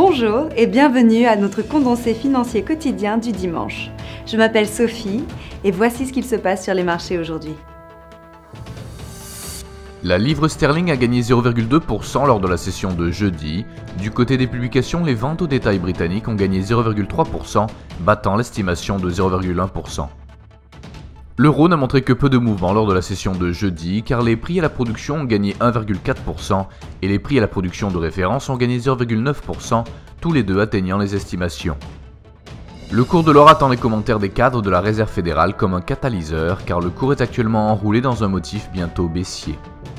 Bonjour et bienvenue à notre condensé financier quotidien du dimanche. Je m'appelle Sophie et voici ce qu'il se passe sur les marchés aujourd'hui. La livre sterling a gagné 0,2% lors de la session de jeudi. Du côté des publications, les ventes au détail britanniques ont gagné 0,3%, battant l'estimation de 0,1%. L'euro n'a montré que peu de mouvement lors de la session de jeudi, car les prix à la production ont gagné 1,4% et les prix à la production de référence ont gagné 0,9%, tous les deux atteignant les estimations. Le cours de l'or attend les commentaires des cadres de la Réserve fédérale comme un catalyseur, car le cours est actuellement enroulé dans un motif bientôt baissier.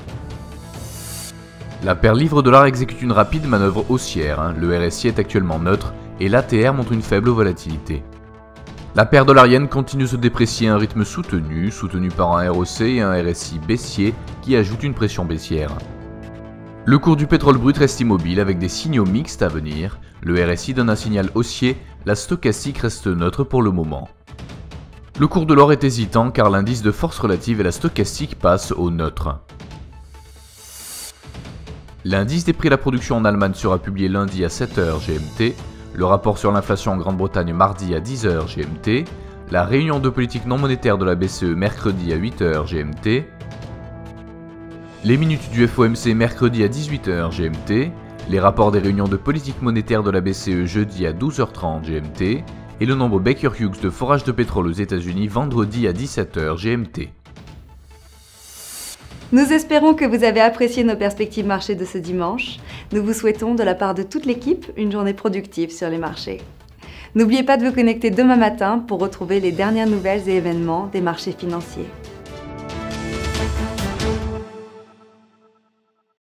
La paire livre-dollar exécute une rapide manœuvre haussière, le RSI est actuellement neutre et l'ATR montre une faible volatilité. La paire dollar-yen continue de se déprécier à un rythme soutenu par un ROC et un RSI baissier qui ajoute une pression baissière. Le cours du pétrole brut reste immobile avec des signaux mixtes à venir, le RSI donne un signal haussier, la stochastique reste neutre pour le moment. Le cours de l'or est hésitant car l'indice de force relative et la stochastique passent au neutre. L'indice des prix à la production en Allemagne sera publié lundi à 7h GMT, le rapport sur l'inflation en Grande-Bretagne mardi à 10h GMT, la réunion de politique non monétaire de la BCE mercredi à 8h GMT, les minutes du FOMC mercredi à 18h GMT, les rapports des réunions de politique monétaire de la BCE jeudi à 12h30 GMT et le nombre Baker Hughes de forage de pétrole aux États-Unis vendredi à 17h GMT. Nous espérons que vous avez apprécié nos perspectives marché de ce dimanche. Nous vous souhaitons, de la part de toute l'équipe, une journée productive sur les marchés. N'oubliez pas de vous connecter demain matin pour retrouver les dernières nouvelles et événements des marchés financiers.